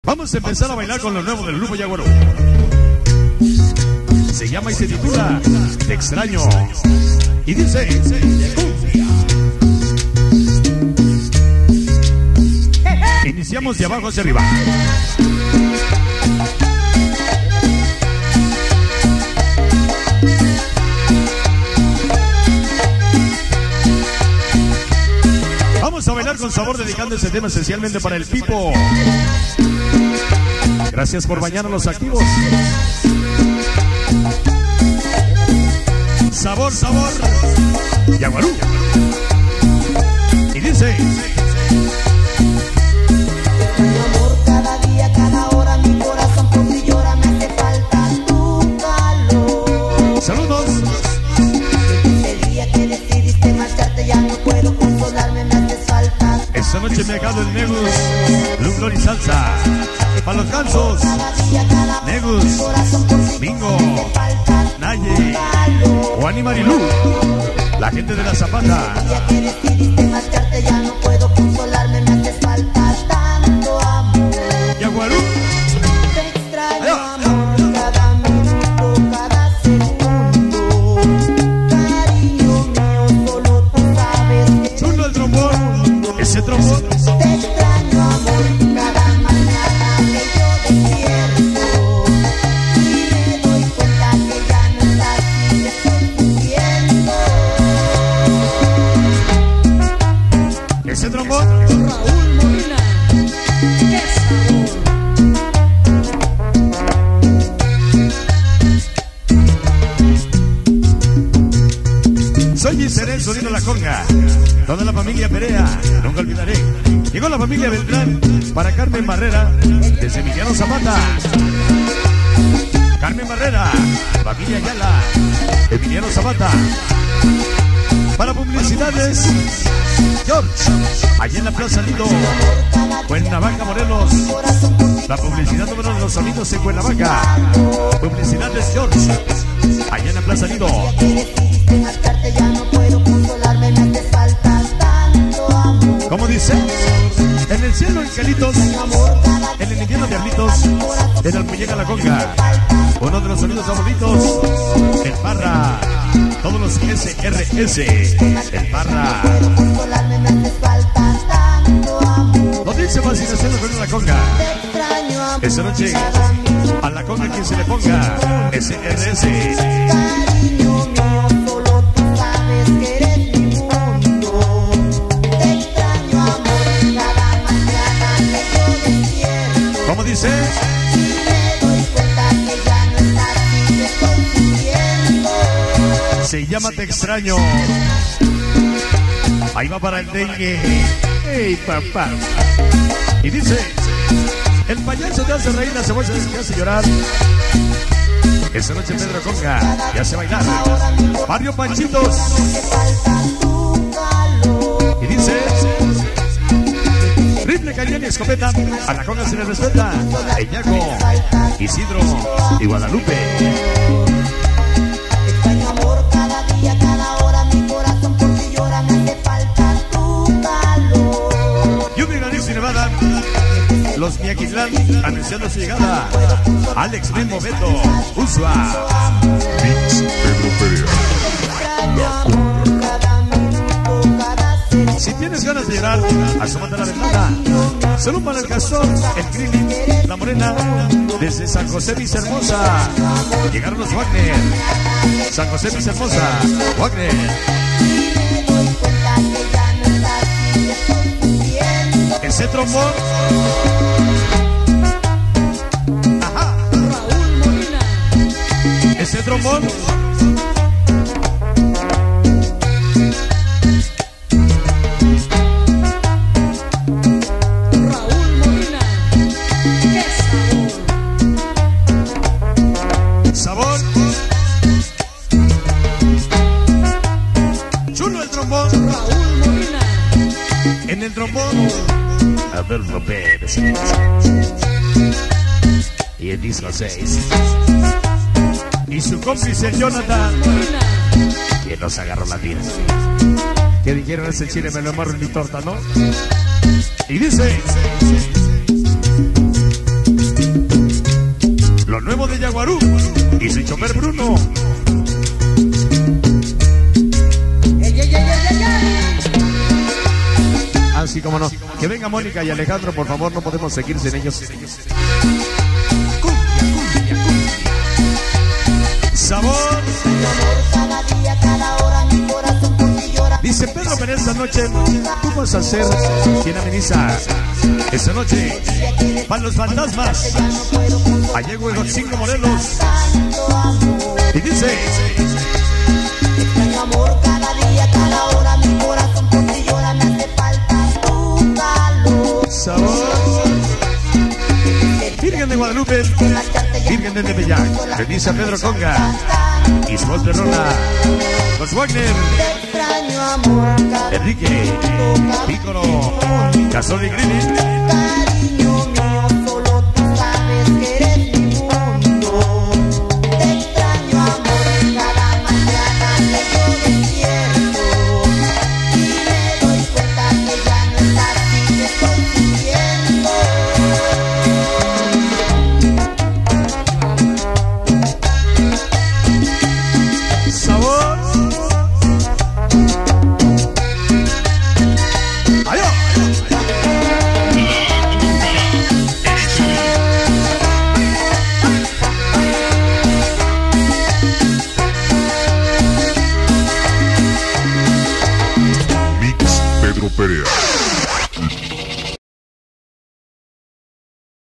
Vamos a empezar a bailar con lo nuevo del grupo Yaguarú. Se llama y se titula Te extraño. Y dice: iniciamos de abajo hacia arriba. Vamos a bailar con sabor, dedicando este tema especialmente para el Pipo. Gracias por bañar a los activos. Sabor, sabor, Yaguarú. Y dice: mi amor, cada día, cada hora, mi corazón por ti llora, me hace falta tu calor. Saludos. Ese día que decidiste marcharte ya no puedo consolarme, me hace falta. Esta noche me ha dejado el Negus, Blue Glory Salsa. Para los gansos, Negus, Bingo, Naye, Juan y Marilú, la gente de la Zapata. El día que decidiste marcharte ya no puedo consolarme, me hace falta tanto amor. Yaguarú. Te extraño, amor, cada minuto, cada segundo. Cariño mío, solo tú sabes que Chulo el trombón, ese trombón. te extraño, amor, cada mañana que yo despierto y me doy cuenta que ya no estás y te estoy sufriendo. Ese trombón. Raúl Molina, qué sabor. Soy Seré, sonido La Conga. Toda la familia Perea, nunca olvidaré. Llegó la familia Beltrán para Carmen Barrera, desde Emiliano Zapata. Carmen Barrera, familia Ayala, Emiliano Zapata. Para publicidades, George, allá en la Plaza Lido, Cuernavaca, Morelos. La publicidad número de los sonidos en Cuernavaca. Publicidades George, allá en la Plaza Lido. Que decidiste marcharte ya no puedo consolarme, me hace falta tanto amor. ¿Cómo dice? En el cielo angelitos, en el infierno diablitos, en el que llega la conga. Uno de los sonidos favoritos, el Parra. Todos los SRS, el Parra. Consolarme, me hace falta tanto amor. Lo dice fascinación con la conga. Te extraño, amor, Esta noche, cada minuto. a la conga quien se le ponga, SRS. Cariño mío, solo tú sabes que eres mi mundo. Te extraño, amor, cada mañana que yo despierto ¿Cómo dice? y me doy cuenta que ya no estás y te estoy sufriendo. Se llama Te extraño. Ahí va para el dengue. ¡Ey, papá! Y dice: el payaso te hace reír, la cebolla te hace llorar. Esta noche Pedro Conga te hace bailar. Barrio Panchitos. Hace falta tu calor. Y dice: rifle, cañón y escopeta, a la conga se le respeta. Eñaco, Isidro y Guadalupe. Te extraño, amor, cada día, cada hora, mi corazón por ti llora, me hace falta tu calor. Lluvia, granizo y nevada. Los Miaquitlán anunciando su llegada. Alex Memo Beto, Usua. Extraño, amor, cada minuto, cada segundo. Si tienes ganas de llorar, asómate a la ventana. Salud para el Castor, el Grilling, la Morena, desde San José Vicehermosa. Llegaron los Wagner. San José Vicehermosa, Wagner. Me doy cuenta que ya no estás y te estoy sufriendo. Ese trombón. Ajá. Raúl Molina, Ese trombón. Raúl Molina, qué Sabor. sabor. Chulo el trombón. Raúl Molina, En el trombón, Adolfo Pérez. Y el disco 6. Y su cómplice Jonathan, Molina, quien nos agarró la tira. Que dijeron ese chile me lo amarro en mi torta, ¿no? Y dice: y su chofer Bruno. Así como no. Que venga Mónica y Alejandro, por favor, no podemos seguir sin ellos. Sabor. Dice Pedro Pérez esta noche, tú vas a ser quien ameniza esta noche para los fantasmas. Allá en los 5 Morelos. Y dice: extraño amor cada día, cada hora, mi corazón por ti llora, me hace falta tu calor. Sabor. Virgen de Guadalupe, Virgen de Tepeyac, bendice a Pedro Conga y su voz de rola, los Wagner, Extraño amor cada Enrique, Pícoro, Casoli Grini. cariño.